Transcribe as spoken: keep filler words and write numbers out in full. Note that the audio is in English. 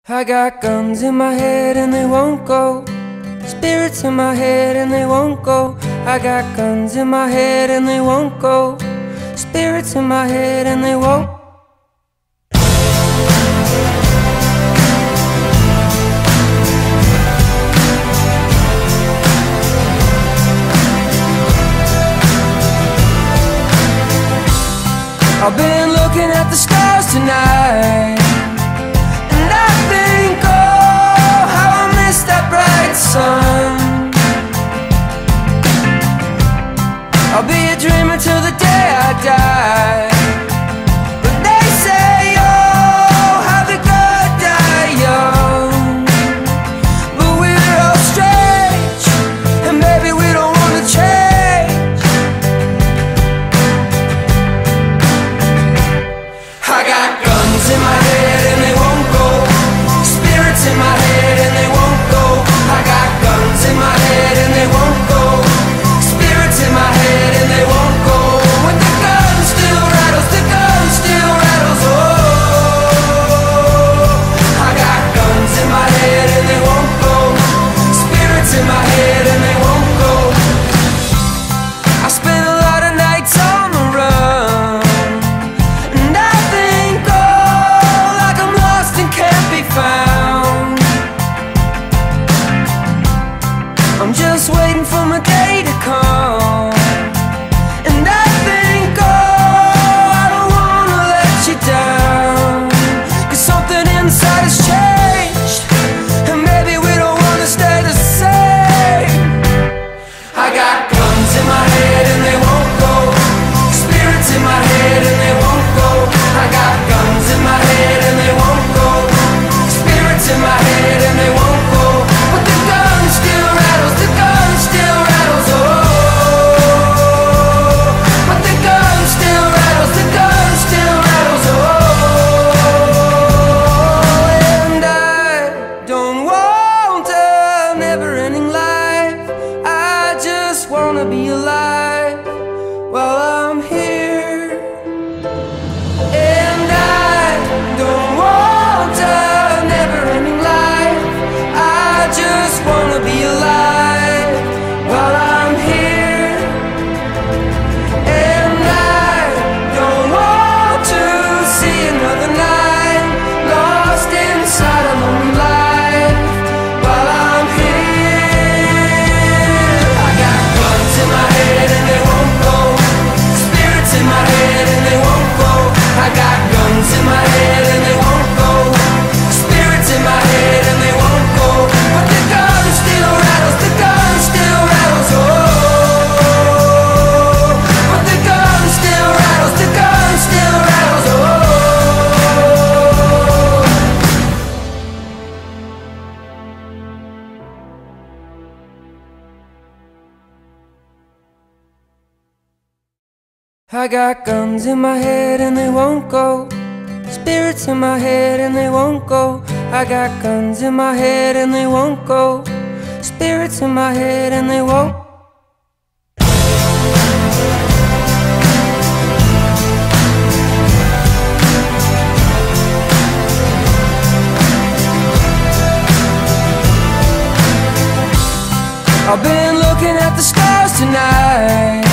I got guns in my head and they won't go. Spirits in my head and they won't go. I got guns in my head and they won't go. Spirits in my head and they won't. I've been looking at the stars tonight, and I think, oh, how I miss that bright sun. I'll be a dreamer till the day I die. But they say, oh, how the good die young. But we're all strange, and maybe we don't want to change. I got guns in my head and they won't go. Spirits in my head and they won't go. I got guns in my head and they won't go. Spirits in my head and they won't go. When the gun still rattles, the gun still rattles. Oh, I got guns in my head and they won't go. Spirits in my head and they won't go. I spent a lot of nights on the run, and I think, oh, like I'm lost and can't be found. I'm just waiting for my day to come, and I think, oh, I don't wanna let you down. Cause something inside has changed, and maybe we don't wanna stay the same. I got guns in my head and they won't go. Spirits in my head and they won't go. I got guns in my head and they won't go. Spirits in my head and they won't go. But the gun still rattles, the gun still rattles. Oh, but the gun still rattles, the gun still rattles. Oh, and I don't want a never-ending life. I just wanna be alive while I'm here. And I don't want a never-ending life. I just wanna be alive while I'm here. And I don't want to see another night lost inside a lonely life while I'm here. I got guns in my head and they won't go. Spirits in my head and they won't go. I got guns in my head and they won't go. Spirits in my head and they won't go. But the gun still rattles, the gun still rattles. Oh, but the gun still rattles, the gun still rattles. Oh, I got guns in my head and they won't go. Spirits in my head and they won't go. I got guns in my head and they won't go. Spirits in my head and they won't. I've been looking at the stars tonight,